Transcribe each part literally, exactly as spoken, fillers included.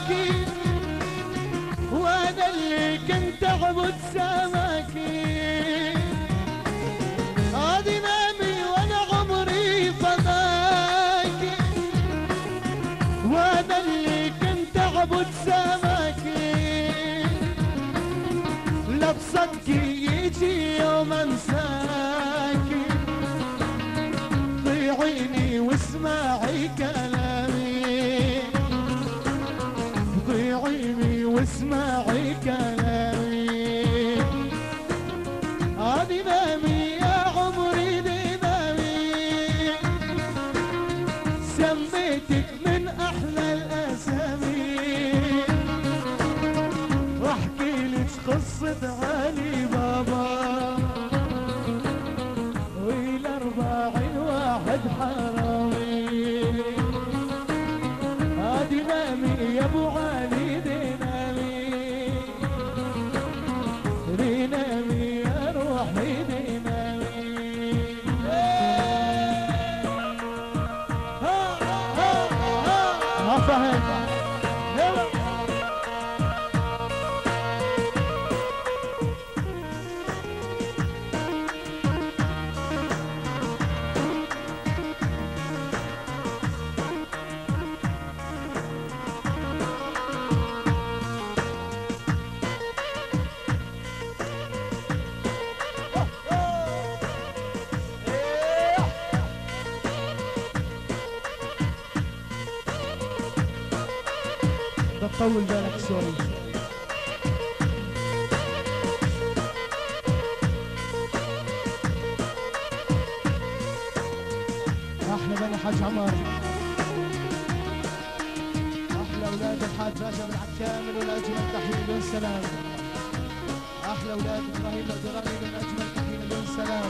سماكي وانا اللي كنت اعبد سماكي. هذه نامي وانا عمري فداكي وانا اللي كنت اعبد سماكي. لا بصدقي يجي يوم انساكي ضيعيني واسمعي كلامي ضيعيني واسمعي كلامي. هذه نامي يا عمري دي نامي سميتك من احلى الاسامي. واحكي لك قصة علي بابا والاربعين واحد حرامي. هادي نامي يا ابو علي دي نامي دي نامي يا روحي دي نامي. ها ها ها ما فهمت. طول بالك شوي. احلى بني حاج عمر احلى اولاد الحاج باشا بن عكامل والاجمل تحيه مليون سلام. احلى اولاد ابراهيم الدراني بالاجمل تحيه مليون سلام.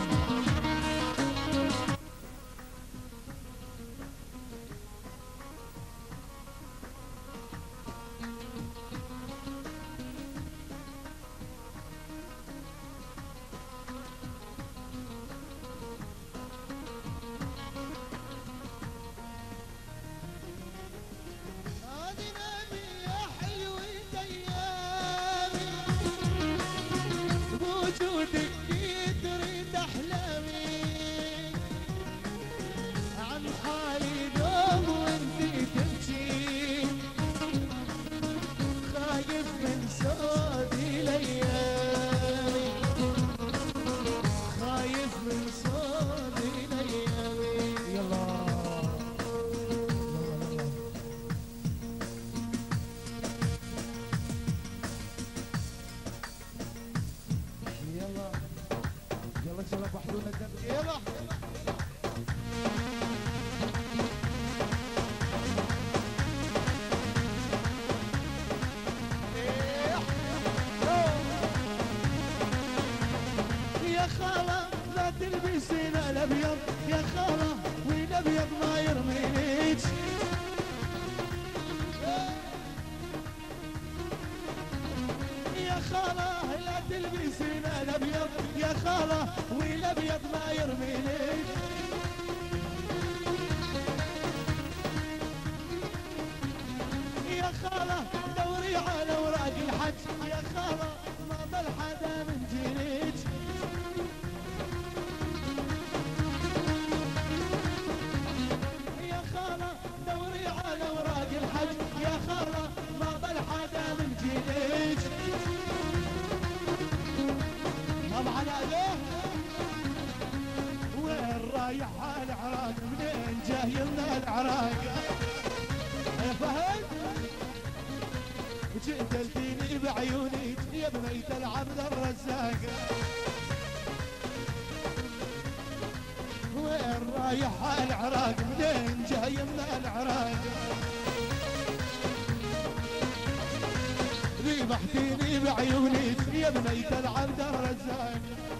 ذبحتيني بعيونك يا بنيت العبد الرزاق.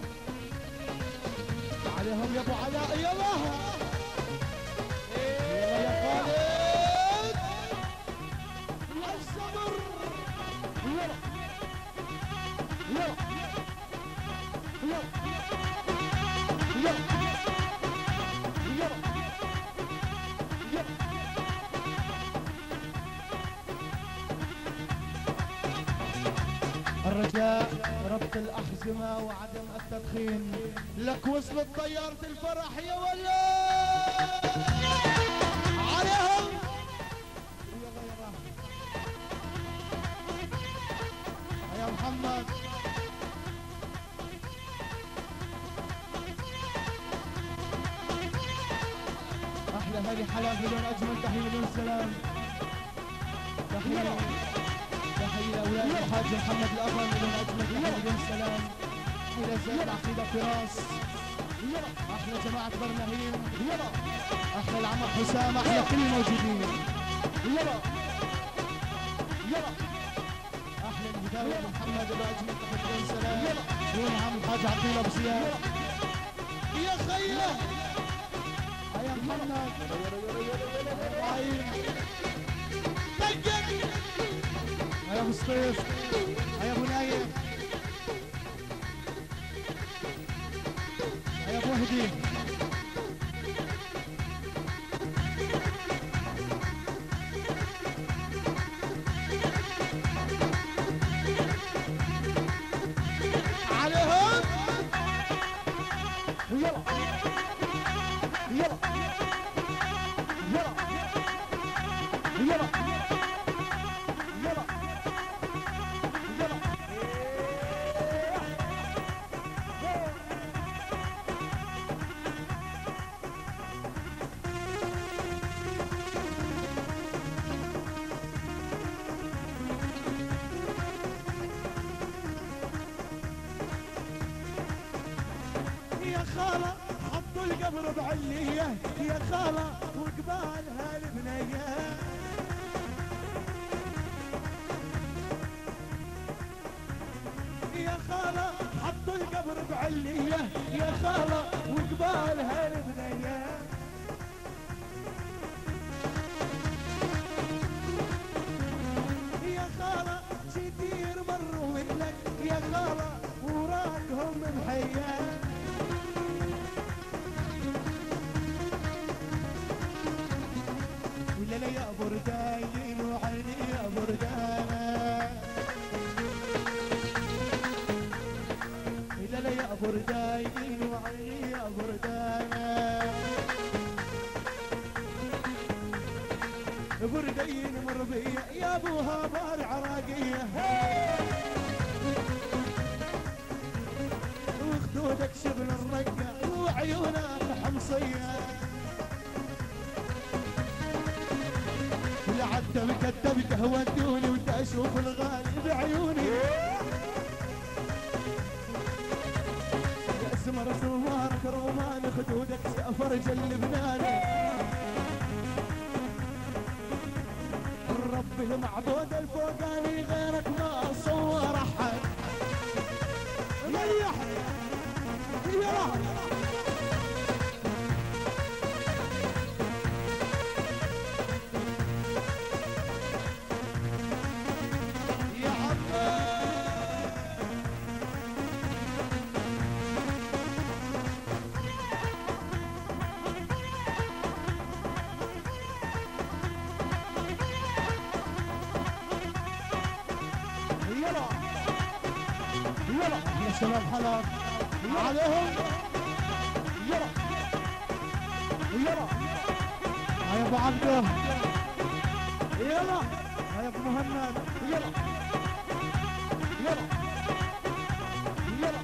عليهم يا ابو علاء يلا يلا يا خالد الصبر يلا يلا يلا يلا يلا الرجاء ربط الأحزمة وعدم التدخين. لك وصلت طيارة الفرح يا ولا عليهم. يلا يلا يا محمد. أحلى هذه حلاوة بدون أجمل تحية بدون سلام. تحية تحية لأولاد الحاج محمد الأفضل بدون أجمل تحية بدون سلام. إلى زين عقيدة فراس. أحلى جماعة برناهيم. أحلى العم حسام. أحلى كل الموجودين. أحلى الهداية محمد بدون أجمل تحية بدون سلام. دون عم الحاج عبد الله أبو زياد. يا خيا يا محمد. يا ابو سطيف. يا ابو نايف. يا ابو وهدي. عليهم. يلا يلا يلا يلا خالة حطوا القبر بعلية يا خالة وقبالها البنية. يا خالة حطوا القبر بعلية يا خالة وقبالها البنية. يا خالة كتير مروا منك يا خالة وراقهم محية. لا يا برداين وعيني يا بردانة. لا يا برداين وعيني يا بردانة. بردين مربية يا ابوها بار عراقية. وخدودك شبل الرقة وعيونك حمصية. لعدت مكتبته ودوني وانت اشوف الغالي بعيوني. يا اسمر سمارك رومان خدودك سافرج اللبناني. ربي المعبود الفوقاني غيرك ما صور احد. ريح يلا يلا يا شباب حلب عليهم. يلا يلا يا ابو عبده. يلا يا ابو مهند. يلا يلا يلا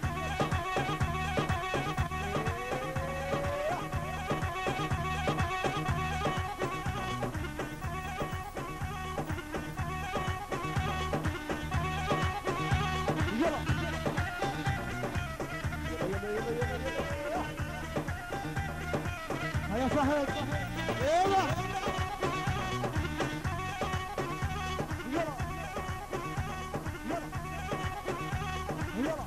يا فهد. يلا يلا يلا يلا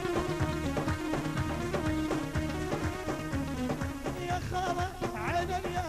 يا خالة عينا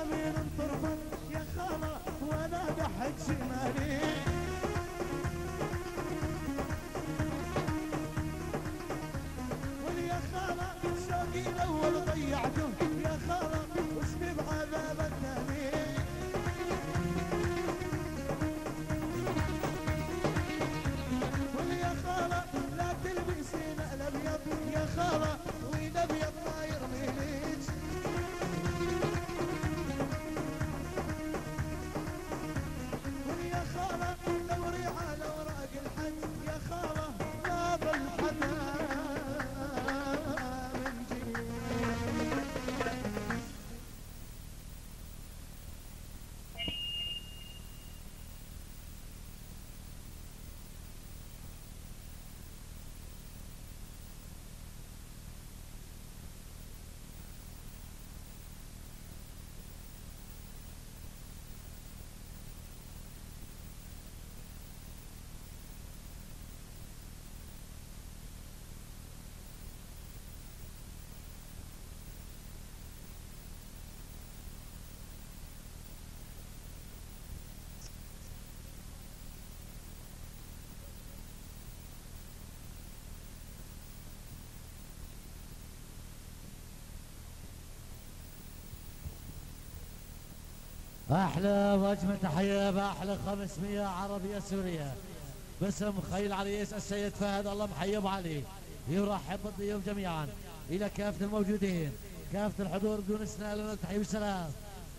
احلى واجمل تحيه باحلى خمسمية عربيه سوريه باسم خيل العريس السيد فهد الله محي ابو علي. يرحب بالضيوف جميعا الى كافه الموجودين كافه الحضور بدون استثناء لنا التحيه والسلام.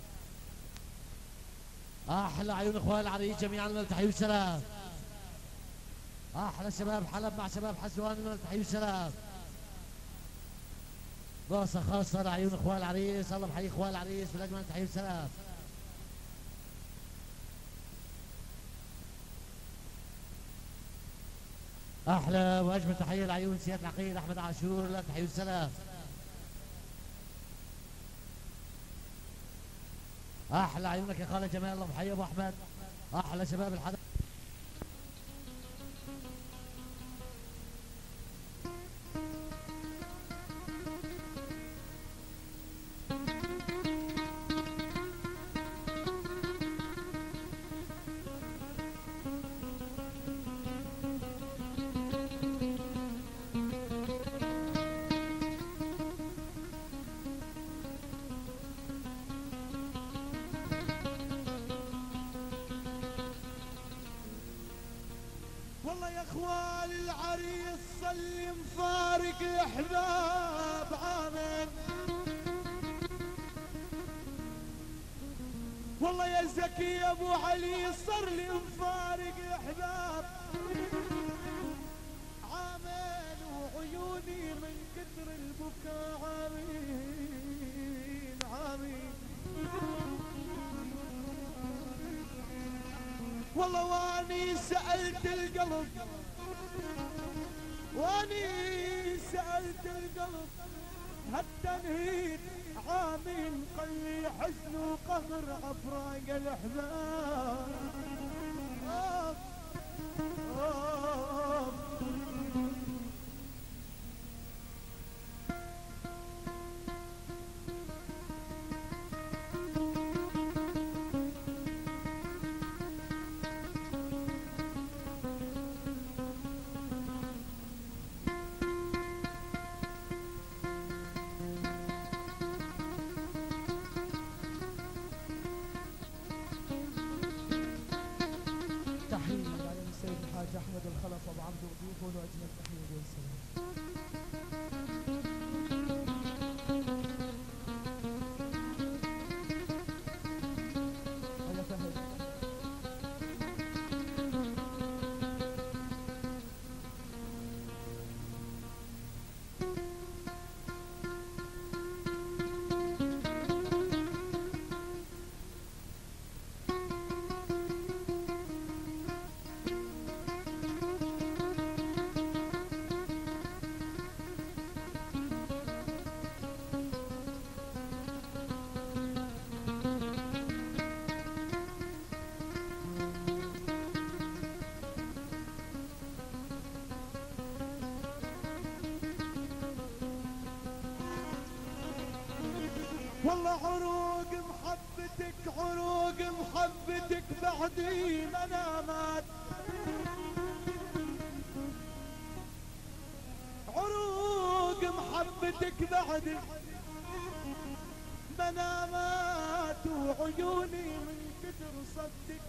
احلى عيون اخوان العريس جميعا لنا التحيه والسلام. احلى شباب حلب مع شباب حسوان لنا التحيه والسلام. باصه خاصه لعيون اخوان العريس الله محيي اخوان العريس بالاجمل التحيه والسلام. احلى واجمل تحيه لعيون سياده العقيد احمد عاشور لنا التحيه والسلام. احلى عيونك يا خالد جمال الله محيي ابو احمد. احلى شباب الحدث. والله يا اخوان العريس صلي مفارق الاحباب عامل. والله يا زكي يا ابو علي صار لي مفارق الاحباب عامل. وعيوني من كثر البكاء عامين عامين. والله واني سألت القلب واني سألت القلب هالتنهيد عامين. قلي حزن وقهر افراق الاحباب. آه آه احمد الخلف ابو عبد وضيوفه له اجمل تحيه والسلام. هلا فهد. والله عروق محبتك عروق محبتك بعدي منامات. عروق محبتك بعدي منامات. وعيوني من كثر صدق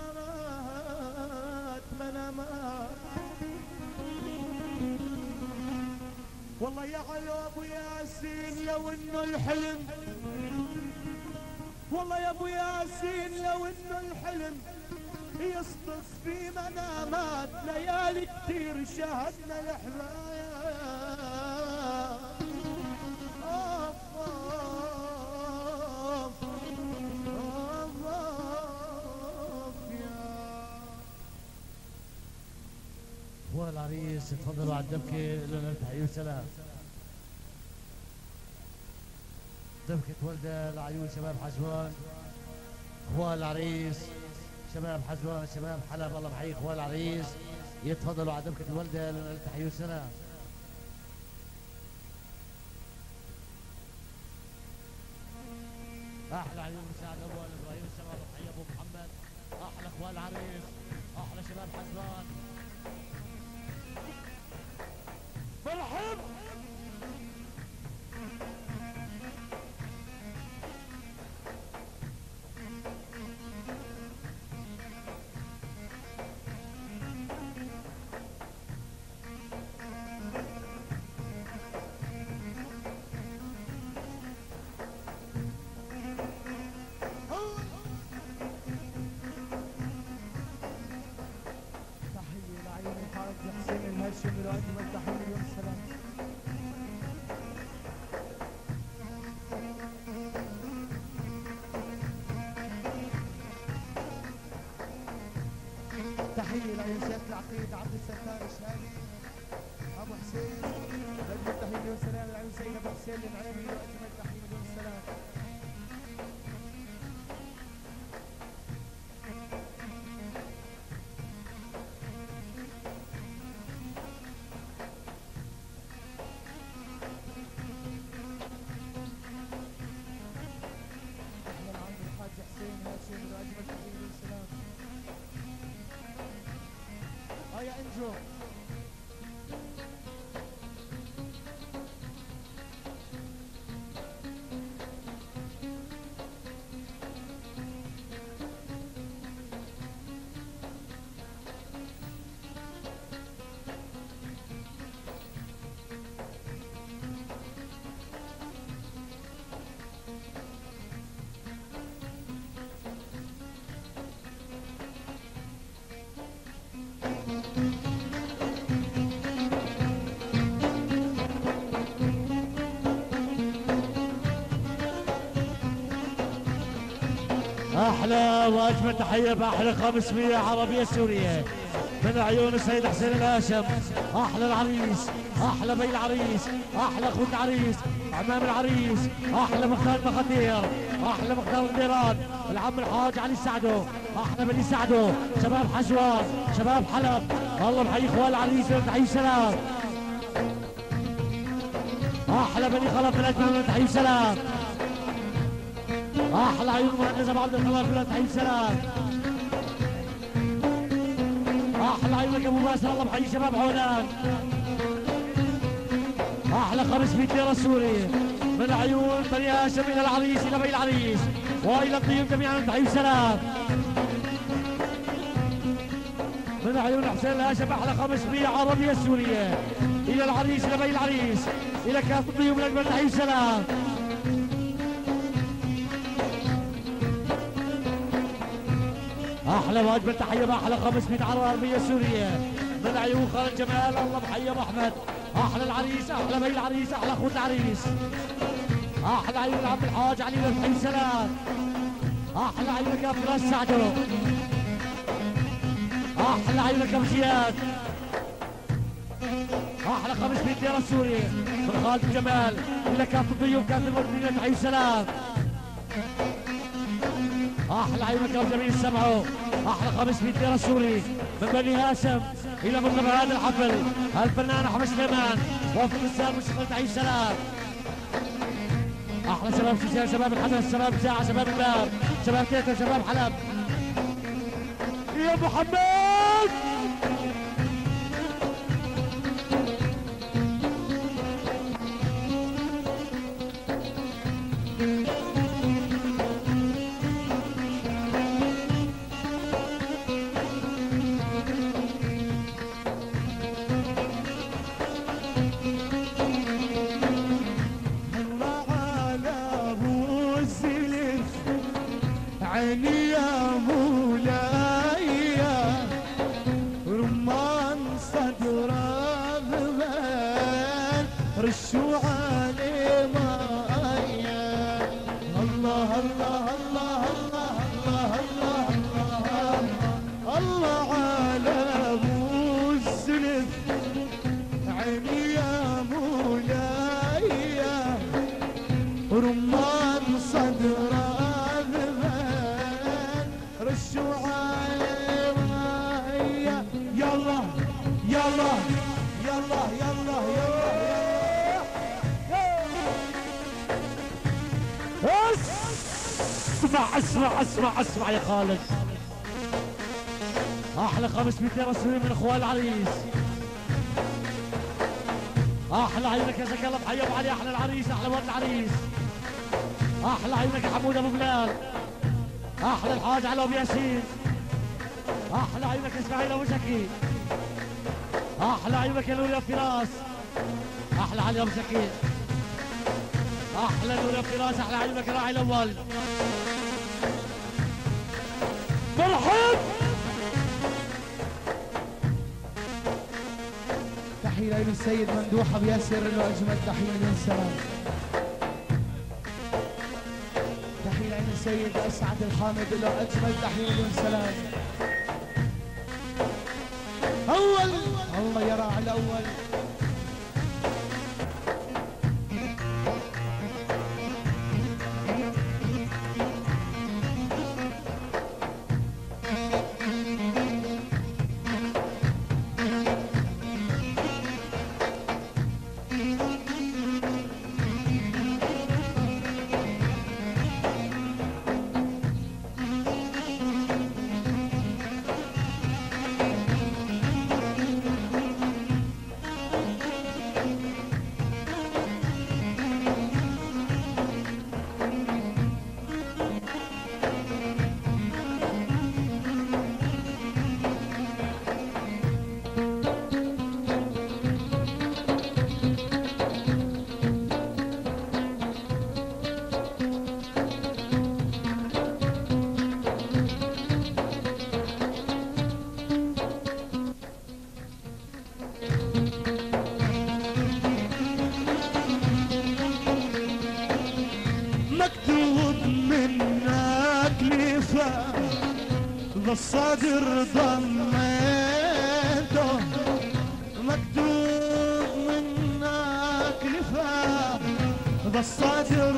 منامات منامات. والله يا علو ابو ياسين لو انه الحلم. والله يا ابو ياسين لو انه الحلم يصطف في منامات. ليالي كتير شاهدنا الاحباب. اوف اوف اوف اوف يا هو العريس تفضلوا على الدبكه لنا التحيه والسلام. دبكة ولدة لعيون شباب حزوان اخوان العريس شباب حزوان شباب حلب الله محيي اخوان العريس. يتفضلوا على دبكة الولدة لنا التحيه والسلام. احلى عيون مساعد اول ابراهيم الشباب محيي ابو محمد. احلى اخوان العريس احلى شباب حزوان. مرحب هاشم له اجمل تحيه مليون سلام. تحيه لعيون العقيد عبد الستار الشهادي ابو حسين اجمل تحيه مليون سلام. لعيون سيد ابو حسين العلمي له اجمل تحيه مليون سلام. يا انجو احلى واجمل تحيه باحلى خمسمية عربيه سوريه من عيون السيد حسين الهاشم. احلى العريس، احلى بي العريس، احلى اخوة العريس، عمام العريس، احلى مختار المخاتير، احلى مختار الديران، العم الحاج علي السعدو، احلى بني سعدو، شباب حشوان، شباب حلب. الله محيي اخوان العريس تحيي سلام. احلى بني خلف الاجمل تحيي سلام. احلى عيون المهندس ابو عبد الخلاف تحيي سلام. احلى عيونك ابو باسل الله محيي شباب حولان. احلى خمسمية ليره سوري من عيون بني هاشم الى العريس الى بي العريس والى الضيوف جميعا تحيي سلام. من عيون حسين الهاشم احلى خمسمية عربيه سوريه الى العريس الى بي العريس الى كافه الضيوف الاجمل تحيي سلام. احلى واجمل تحيه باحلى خمسمية عربيه سوريه من عيون خالد جمال الله محيي ابو احمد. احلى العريس، احلى بي العريس، احلى اخوة العريس، احلى عيون عبد الحاج علي تحيي سلام. احلى عيونك يا فراس سعدو، احلى عيونك يا ابو زياد. احلى خمسمية ليره سوري من خالد جمال الى كافه الضيوف كافه الموجودين تحيي سلام. احلى عيونك يا ابو جميل سمعوا. احلى خمسمية ليره سوري من بني هاشم الى مطرب هذا الحفل الفنان احمد سليمان وفي الرسال مشغل تحيي سلام. احلى شباب شيشان، شباب الحدث، شباب ساعه، شباب الباب، شباب تيتا، شباب حلب. يا محمد عيني يا مولاي رمان صدر الغبان رشوا عليه مايا. الله الله الله الله الله الله الله على ابو الزلف. عيني يا مولاي رمان صدر رشوا عليه مايا. يلا يلا يلا يلا يلا اسمع اسمع اسمع اسمع يا خالد. احلى خمسمية ليره سوري من اخوان العريس. احلى عيونك يا زكي الله محيي ابو علي. احلى العريس، احلى ولد العريس. احلى عيونك يا حمود ابو بلال. احلى الحاج علي ابو ياسين. احلى عيونك اسماعيل ابو زكي. احلى عيونك يا نور يا فراس. احلى علي ابو زكي. احلى نور يا فراس. احلى عيونك يا راعي الاول. مرحب تحية للسيد ممدوح أبو ياسر له أجمل تحية من السلام. تحية للسيد أسعد الحامد له أجمل تحية من السلام. أول الله يرى على الأول. بالصدر ضميته مكتوب منك لفاه بالصدر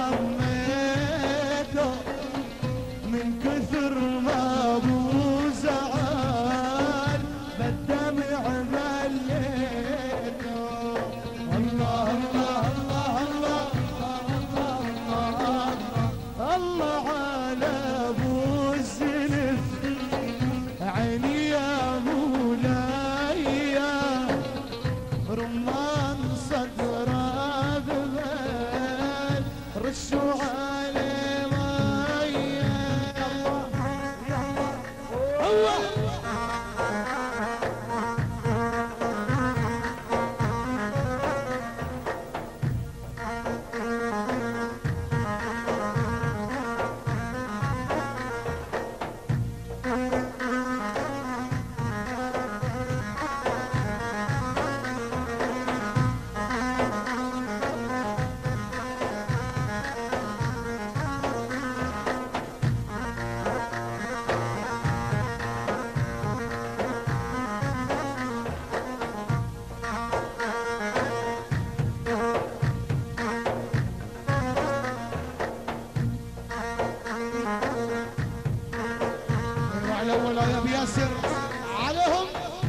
ضميته من كثر ما ابو زعل بالدمع مليته. الله الله الله الله الله الله على ابو الزلف عيني يا مولاي رمان صدر ذبل رشوا عليه مي. الله الأول يا أبو ياسر عليهم.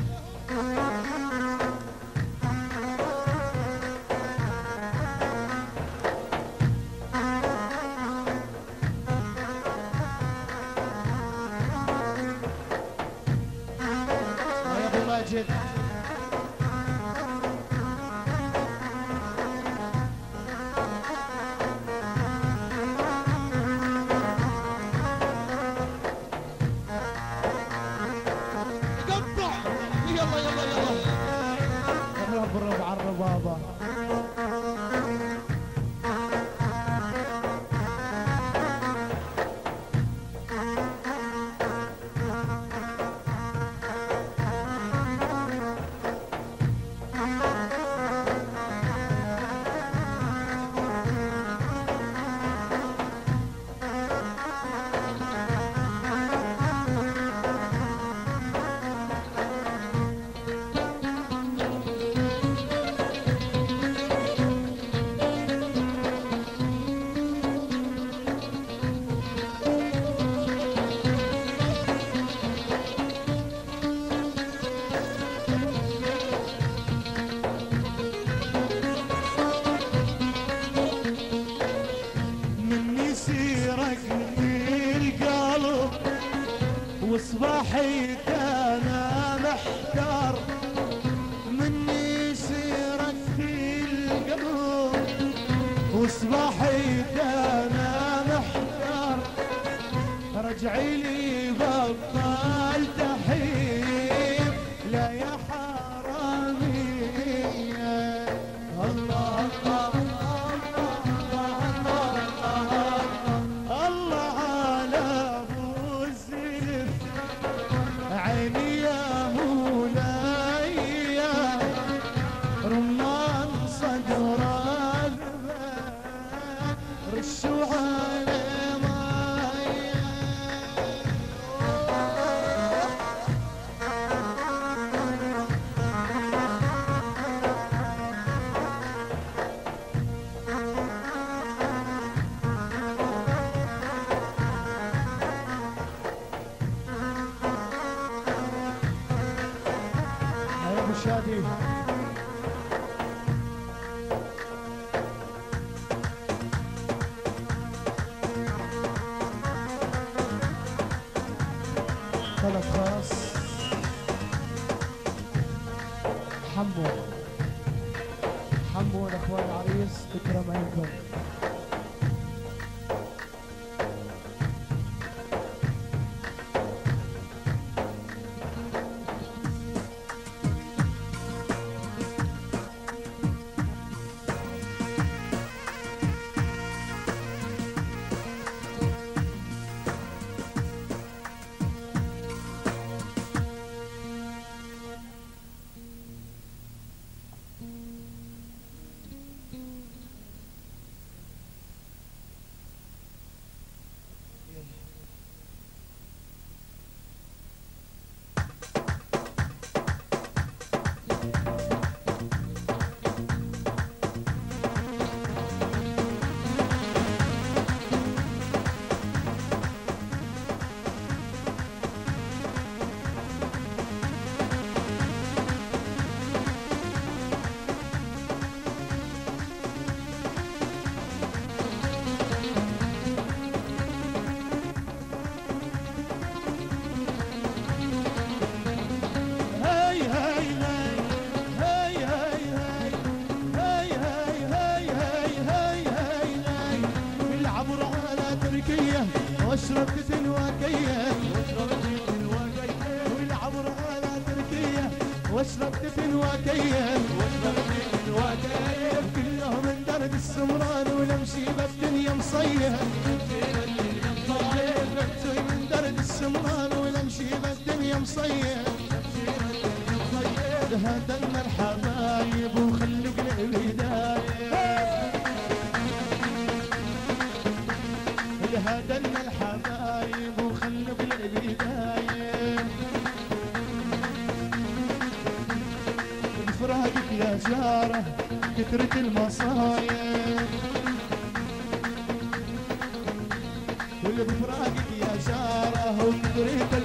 يا أبو ماجد الرب على الربابة. وصباحي انا محتار مني سيرك في القلب وصباحي انا محتار رجعي لي بطل تحيب لا يا حرامية. الله الله شادي طلب خاص حمو حمو لاخوان العريس تكرم عينكم. واشرب تتنواكيه والعبر على تركيه واشرب تتنواكيه كلهم من درد السمران ونمشي بالدنيا مصيه من درد السمران ونمشي بالدنيا مصيه هدلنا الحبايب وخلقنا الهدايه هدلنا الحبايب وخلوا بالبداية بفراقك يا جارة كثرة المصايب واللي بفراقك يا جارة وكثرة